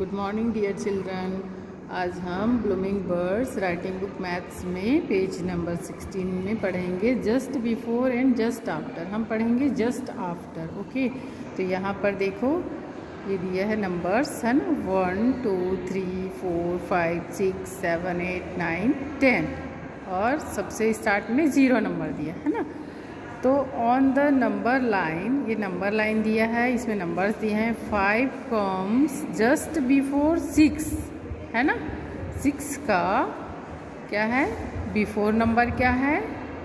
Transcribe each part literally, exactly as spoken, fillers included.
Good morning dear children. आज हम Blooming Birds writing book maths में पेज नंबर सिक्सटीन में पढ़ेंगे just before and just after. हम पढ़ेंगे जस्ट आफ्टर। ओके, तो यहाँ पर देखो ये दिया है नंबर्स, है ना, one two three four five six seven eight nine ten, और सबसे स्टार्ट में ज़ीरो नंबर दिया है ना। तो ऑन द नंबर लाइन, ये नंबर लाइन दिया है, इसमें नंबर्स दिए हैं। Five comes just before six, है ना। सिक्स का क्या है, बिफोर नंबर क्या है,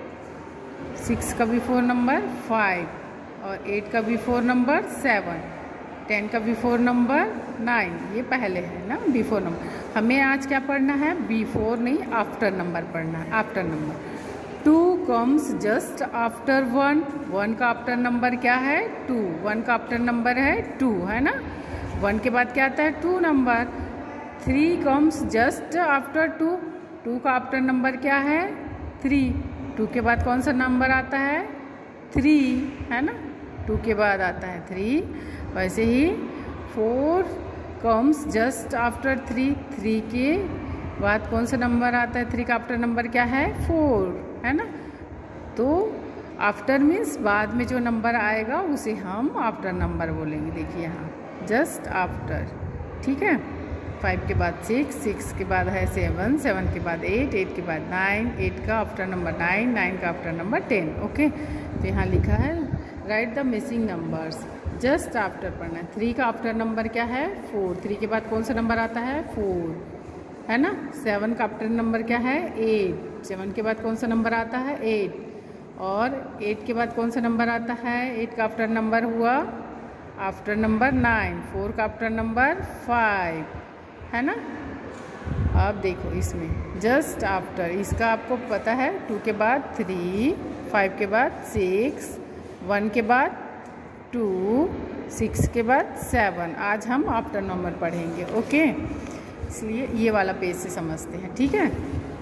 सिक्स का बिफोर नंबर फाइव, और एट का बिफोर नंबर सेवन, टेन का बिफोर नंबर नाइन। ये पहले है ना बिफोर नंबर। हमें आज क्या पढ़ना है, बिफोर नहीं आफ्टर नंबर पढ़ना है, after number. Two comes just after one, one का आफ्टर नंबर क्या है, टू, वन का आफ्टर नंबर है टू, है ना। वन के बाद क्या आता है, two number. Three comes just after two, two का आफ्टर नंबर क्या है, थ्री, टू के बाद कौन सा नंबर आता है, थ्री, है ना, टू के बाद आता है थ्री। वैसे ही four comes just after three, three के बाद कौन सा नंबर आता है, थ्री का आफ्टर नंबर क्या है, फोर, है ना। तो आफ्टर मीन्स बाद में जो नंबर आएगा उसे हम आफ्टर नंबर बोलेंगे। देखिए यहाँ जस्ट आफ्टर, ठीक है। फाइव के बाद सिक्स, सिक्स के बाद है सेवन, सेवन के बाद एट, एट के बाद नाइन, एट का आफ्टर नंबर नाइन, नाइन का आफ्टर नंबर टेन। ओके, तो यहाँ लिखा है write the missing numbers just after पढ़ना है। थ्री का आफ्टर नंबर क्या है, फोर, थ्री के बाद कौन सा नंबर आता है, फोर, है ना। सेवन का आफ्टर नंबर क्या है, एट, सेवन के बाद कौन सा नंबर आता है, एट, और एट के बाद कौन सा नंबर आता है, एट का आफ्टर नंबर हुआ आफ्टर नंबर नाइन, फोर का आफ्टर नंबर फाइव, है ना। अब देखो इसमें जस्ट आफ्टर, इसका आपको पता है, टू के बाद थ्री, फाइव के बाद सिक्स, वन के बाद टू, सिक्स के बाद सेवन। आज हम आफ्टर नंबर पढ़ेंगे। ओके, इसलिए ये वाला पेज से समझते हैं, ठीक है।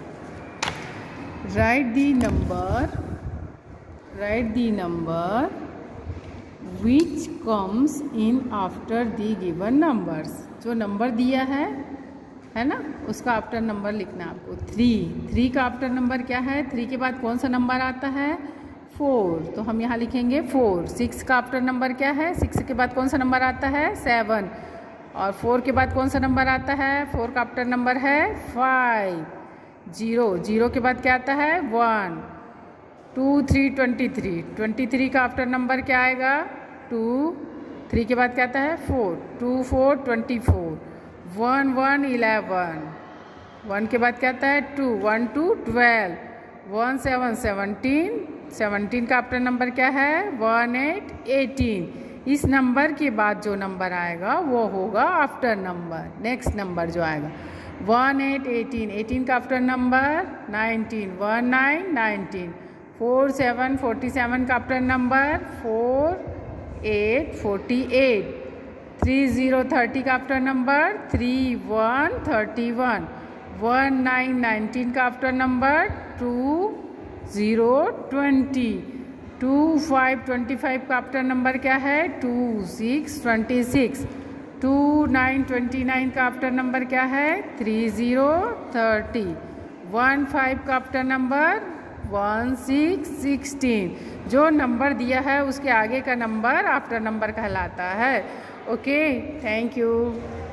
Write the number, write the number which comes in after the given numbers. जो नंबर दिया है है ना, उसका आफ्टर नंबर लिखना है आपको। थ्री, थ्री का आफ्टर नंबर क्या है, थ्री के बाद कौन सा नंबर आता है, फोर, तो हम यहाँ लिखेंगे फोर। सिक्स का आफ्टर नंबर क्या है, सिक्स के बाद कौन सा नंबर आता है, सेवन, और फोर के बाद कौन सा नंबर आता है, फोर का आफ्टर नंबर है फाइव। जीरो, जीरो के बाद क्या आता है, one. Two three twenty three, twenty three का आफ्टर नंबर क्या आएगा, टू, थ्री के बाद क्या आता है, four, two four twenty four. One one eleven, one के बाद क्या आता है, two, one two twelve, one seven seventeen, seventeen का आफ्टर नंबर क्या है, वन एट एटीन। इस नंबर के बाद जो नंबर आएगा वो होगा आफ्टर नंबर, नेक्स्ट नंबर जो आएगा वन एट एटीन, एटीन का after number nineteen, one nine nineteen. Four seven forty seven का after number four eight forty eight. Three zero thirty का after number three one thirty one. One nine nineteen का after number two zero twenty. Two five twenty five का after number क्या है, two six twenty six. Two nine twenty nine का after number क्या है, three zero thirty. One five का after number one six sixteen. जो number दिया है उसके आगे का नंबर आफ्टर नंबर कहलाता है। Okay, thank you.